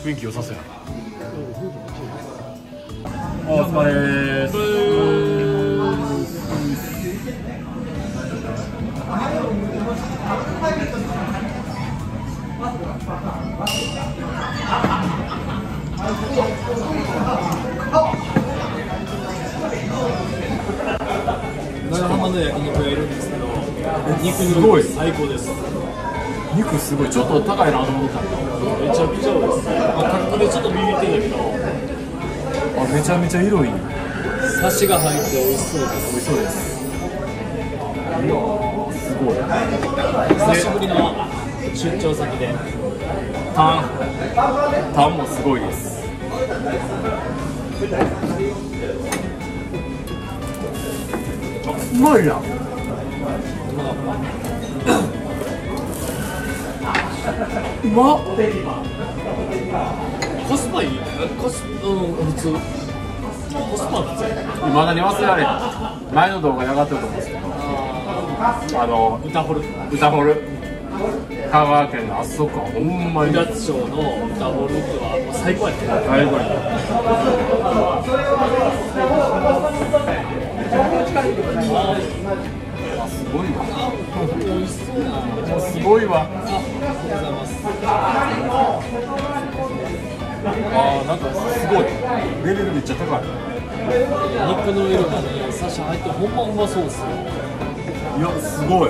雰囲気良さそうやな。お疲れーす。 長浜の焼肉がいるんですけど、肉すごい最高です。 肉すごい、ちょっと高いなと思ったんだ。 めちゃくちゃ美味しい。価格でちょっとビビってんだけど、 あ、めちゃめちゃ色いい。 サシが入って美味しそうです。 美味しそうです。いやー、すごい。 久しぶりの出張先で、 タンもすごいです。うまいな。うまっ。 コスパいい。普通。コスパ普通。 まだに忘れられん。前の動画に上がってると思うんですけど、 豚ホル。 香川県のあそこはほんまにうだつ町の豚ホルはもう最高やった。 最高や。すごいわ。 美味しそうな。 すごいわ。 ありがとうございます。 なんかすごい。レベルめっちゃ高い。 肉の色がね、サシ入ってほんまうまそうっすよ。 いや、すごい。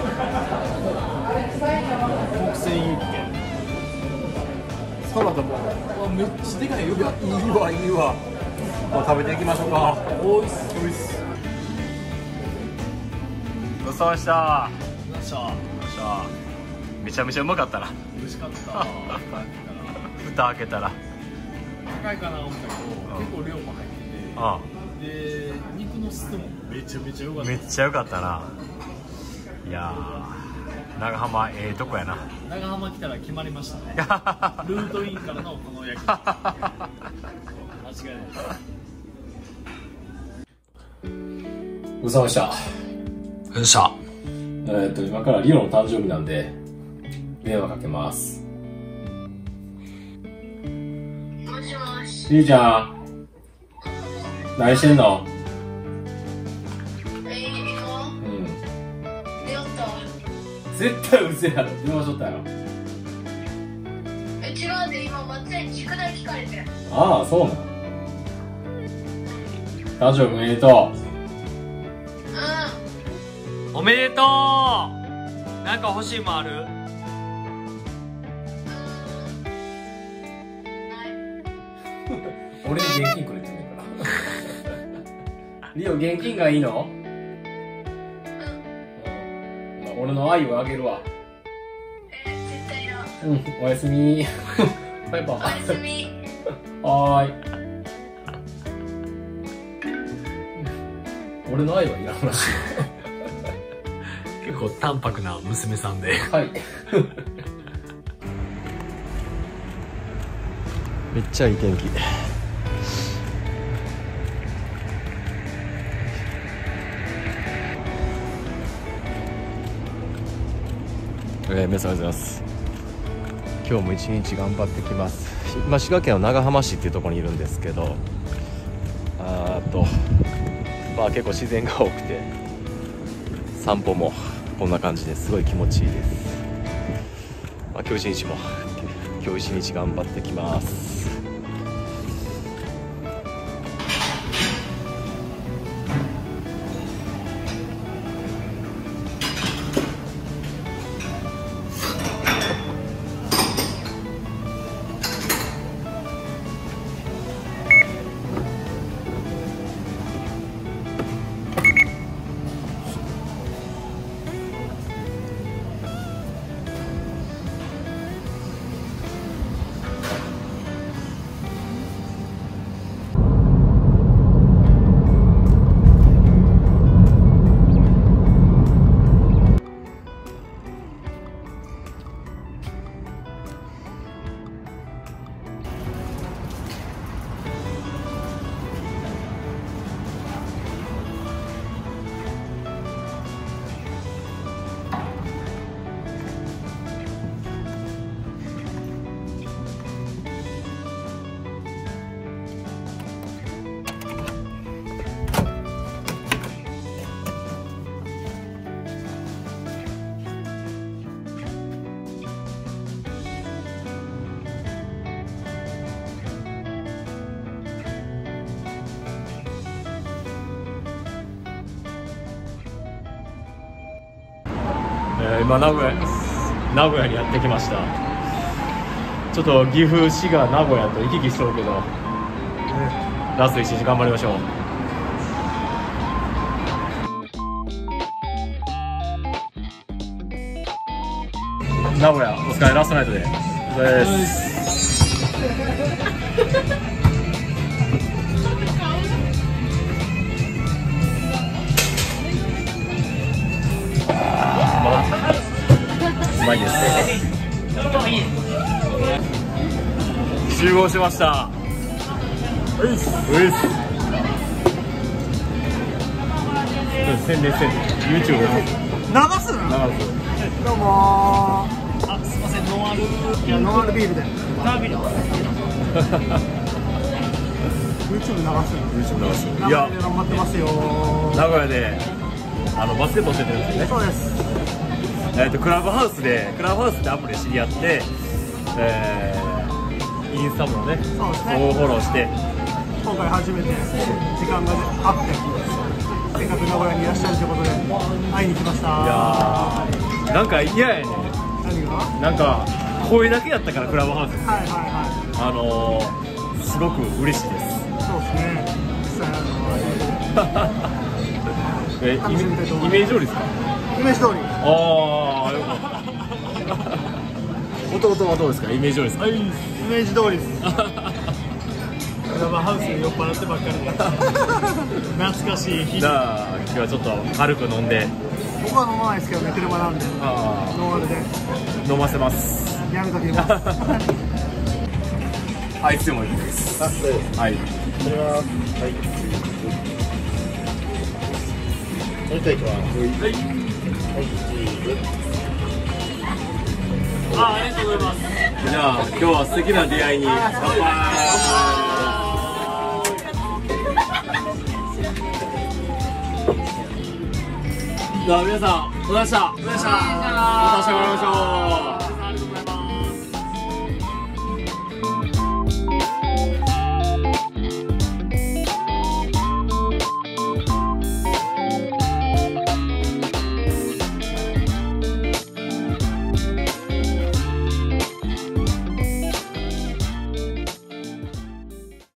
特選ユッケ。 サラダもめっちゃでかいよ。 いいわいいわ。もう食べていきましょうか。 おいしそう。 おいしそう。ごちそうさまでした。 よっしゃ。 めちゃめちゃうまかったな。 美味しかった。 蓋開けたら高いかな思ったけど、結構量も入ってて、で肉の質もめちゃめちゃ良かった。 めっちゃ良かったな。いやー、長浜ええとこやな。 長浜来たら決まりましたね。ルートインからのこの焼き肉間違いない。 ごちそうさまでした。今からリオの誕生日なんで電話かけます。 もしもし。 りーちゃん、何してんの？ 今うん。 出会った。 絶対嘘やろ。電話しとったやろ。 違うで、今松屋に宿題聞かれて。 ああ、そうなん。誕生日おめでとおめでとう。なんか欲しいもんある？ う。俺に現金くれってんねんから。リオ、現金がいいの？俺の愛をあげるわ。 絶対だ。 うん、おやすみ。バイバイ。 おやすみ。 はーい。俺の愛はいらんらしい。 結構淡白な娘さんで。 はい。 めっちゃいい天気。皆さんおはようございます。今日も一日頑張ってきます。今滋賀県の長浜市っていうところにいるんですけど、結構自然が多くて散歩もこんな感じですごい気持ちいいです。今日一日頑張ってきます。 今名古屋にやってきました。ちょっと岐阜滋賀名古屋と行き来しとるけど、ラスト1日頑張りましょう。名古屋お疲れ、ラストナイトでお疲れです。うまいです。集合しました。ういっす。宣伝YouTube 流す。どうもー。すいません、ノンアル。いや、ノンアルビールで。ビール。YouTube 流す。いや、頑張ってますよ。 名古屋でバスケット教えてるんですよね。 そうです。 クラブハウスってアプリで知り合って、インスタもね、 そうですね。 フォローして、 今回初めて時間があって、せっかく名古屋にいらっしゃるということで会いに来ました。 いやー、なんか嫌やね。 何が？ なんか声だけやったからクラブハウス。すごく嬉しいです。 そうですね。 イメージ通りですか？ イメージ通り。 ああ、よかった。弟はどうですか？イメージ通りですか？ イメージ通りです。クラブハウスで酔っ払ってばっかりで懐かしい日。 じゃあ今日はちょっと軽く飲んで。 僕は飲まないですけどね、車なんで。ノンアルで飲ませます。 やめときます。 はい、つもいいです。はい。 これはもう一回いきます。 ありがとうございます。じゃあ今日は素敵な出会いに乾杯。じゃあ皆さん、お疲れ様でした。また明日頑張りましょう。